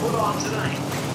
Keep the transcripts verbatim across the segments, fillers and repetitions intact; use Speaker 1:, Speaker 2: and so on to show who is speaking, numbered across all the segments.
Speaker 1: pull it off tonight.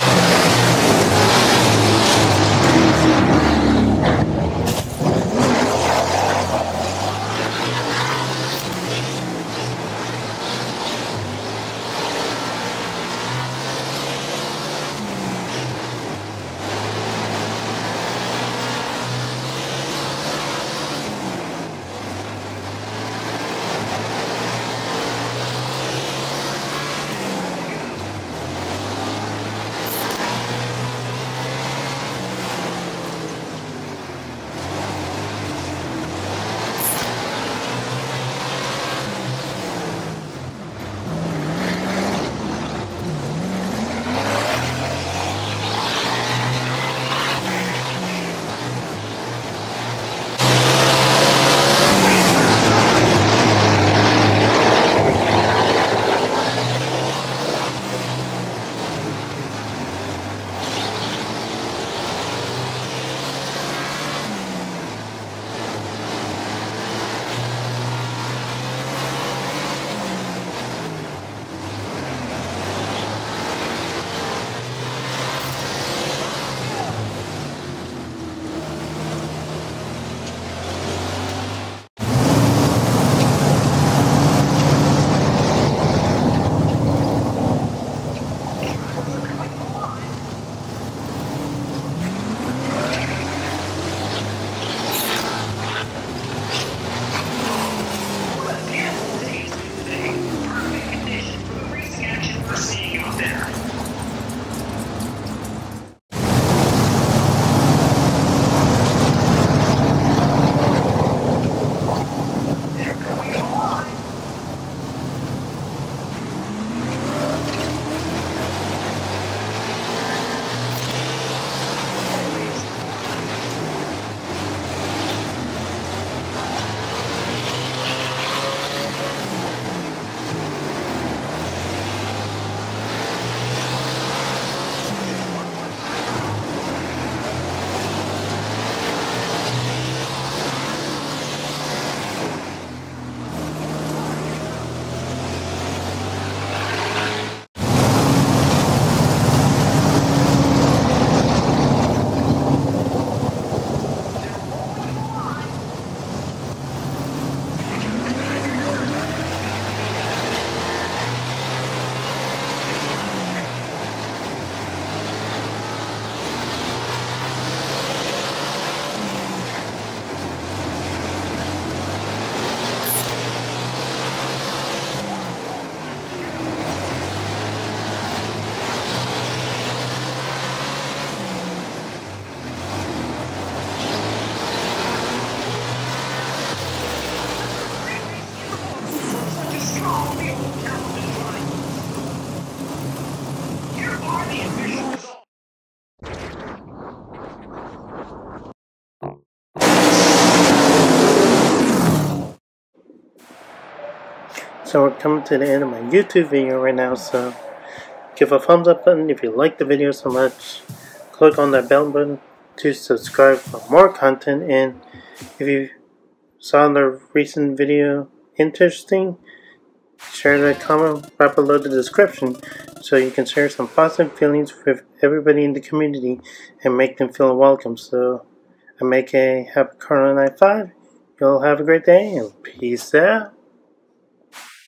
Speaker 2: So we're coming to the end of my YouTube video right now, so give a thumbs up button if you like the video so much. Click on that bell button to subscribe for more content, and if you saw the recent video interesting, share the comment right below the description so you can share some positive feelings with everybody in the community and make them feel welcome. So I make a happy Karlo ninety-five. You'll have a great day and peace out.